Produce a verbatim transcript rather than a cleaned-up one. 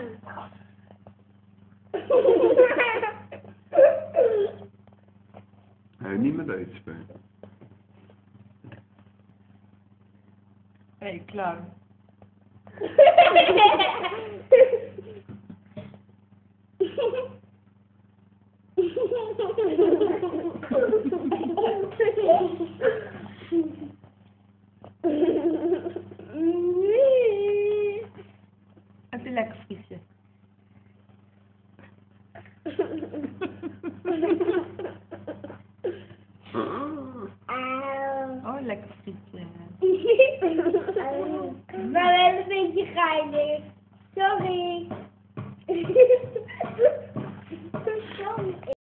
Nee, niet met deze spelen. Hé, hey, klaar. Heb je lekker friesje? Oh, lekker friesje. Maar wel een beetje geinig.